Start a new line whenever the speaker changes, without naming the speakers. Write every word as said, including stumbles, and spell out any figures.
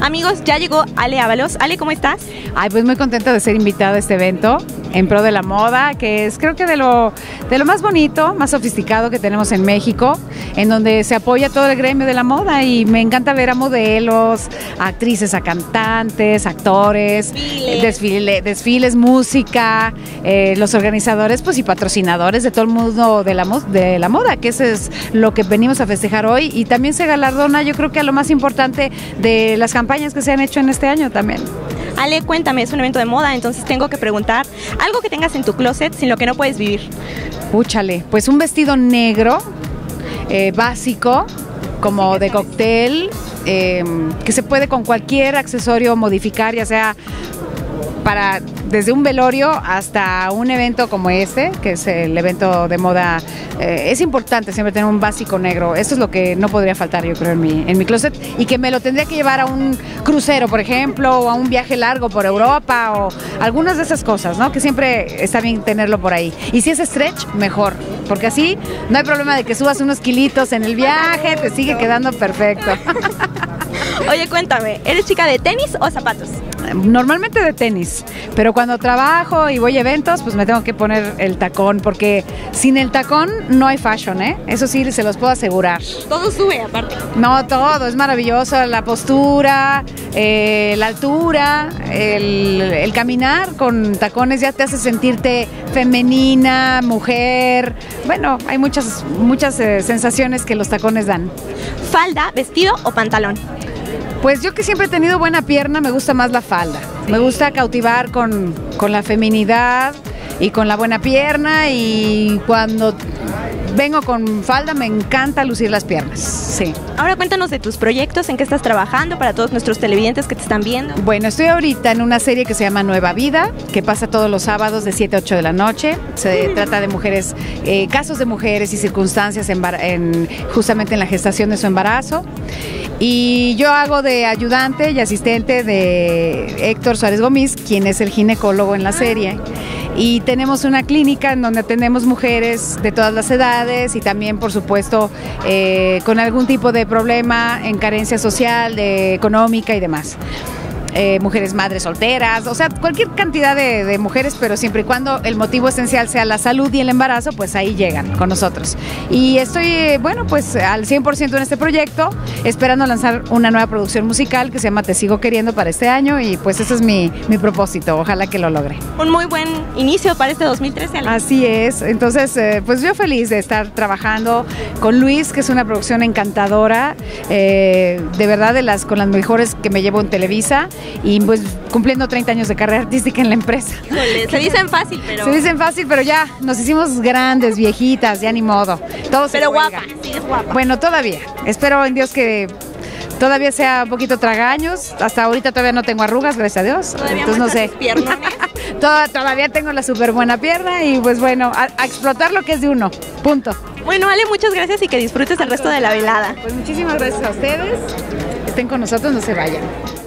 Amigos, ya llegó Ale Ábalos. Ale, ¿cómo estás?
Ay, pues muy contenta de ser invitada a este evento en pro de la moda, que es creo que de lo, de lo más bonito, más sofisticado que tenemos en México, en donde se apoya todo el gremio de la moda y me encanta ver a modelos, a actrices, a cantantes, actores,
Desfiles,
desfile, desfiles música, eh, los organizadores pues y patrocinadores de todo el mundo de la, de la moda, que eso es lo que venimos a festejar hoy, y también se galardona yo creo que a lo más importante de las campañas que se han hecho en este año también.
Ale, cuéntame, es un evento de moda, entonces tengo que preguntar algo que tengas en tu closet sin lo que no puedes vivir.
Púchale, pues un vestido negro, eh, básico, como de cóctel, eh, que se puede con cualquier accesorio modificar, ya sea para desde un velorio hasta un evento como este, que es el evento de moda. Eh, es importante siempre tener un básico negro. Esto es lo que no podría faltar, yo creo, en mi, en mi closet, y que me lo tendría que llevar a un crucero, por ejemplo, o a un viaje largo por Europa, o algunas de esas cosas, ¿no? Que siempre está bien tenerlo por ahí. Y si es stretch, mejor, porque así no hay problema de que subas unos kilitos en el viaje, te sigue quedando perfecto.
Oye, cuéntame, ¿eres chica de tenis o zapatos?
Normalmente de tenis, pero cuando trabajo y voy a eventos, pues me tengo que poner el tacón, porque sin el tacón no hay fashion, ¿eh? Eso sí, se los puedo asegurar.
Todo sube aparte.
No, todo, es maravilloso, la postura, eh, la altura, el, el caminar con tacones ya te hace sentirte femenina, mujer. Bueno, hay muchas, muchas eh, sensaciones que los tacones dan.
¿Falda, vestido o pantalón?
Pues yo que siempre he tenido buena pierna, me gusta más la falda. Sí. Me gusta cautivar con, con la feminidad y con la buena pierna, y cuando vengo con falda me encanta lucir las piernas, sí.
Ahora cuéntanos de tus proyectos, en qué estás trabajando para todos nuestros televidentes que te están viendo.
Bueno, estoy ahorita en una serie que se llama Nueva Vida, que pasa todos los sábados de siete a ocho de la noche. Se mm. trata de mujeres, eh, casos de mujeres y circunstancias en, en, justamente en la gestación de su embarazo. Y yo hago de ayudante y asistente de Héctor Suárez Gómez, quien es el ginecólogo en la serie. Y tenemos una clínica en donde atendemos mujeres de todas las edades y también, por supuesto, eh, con algún tipo de problema en carencia social, de económica y demás. Eh, mujeres madres solteras, o sea, cualquier cantidad de, de mujeres, pero siempre y cuando el motivo esencial sea la salud y el embarazo, pues ahí llegan con nosotros. Y estoy, bueno, pues al cien por ciento en este proyecto, esperando lanzar una nueva producción musical que se llama Te Sigo Queriendo para este año, y pues ese es mi, mi propósito, ojalá que lo logre.
Un muy buen inicio para este dos mil trece. Ale.
Así es, entonces eh, pues yo feliz de estar trabajando con Luis, que es una producción encantadora, eh, de verdad de las con las mejores que me llevo en Televisa, y pues cumpliendo treinta años de carrera artística en la empresa.
Híjole, se dicen fácil, pero...
Se dicen fácil, pero ya nos hicimos grandes, viejitas, ya ni modo. Todo
pero guapa, sí es guapa.
Bueno, todavía. Espero en Dios que todavía sea un poquito tragaños. Hasta ahorita todavía no tengo arrugas, gracias a Dios.
Todavía
Entonces no sé. Toda, todavía tengo la súper buena pierna, y pues bueno, a, a explotar lo que es de uno. Punto.
Bueno, Ale, muchas gracias y que disfrutes el resto de la velada.
Pues muchísimas gracias a ustedes. Estén con nosotros, no se vayan.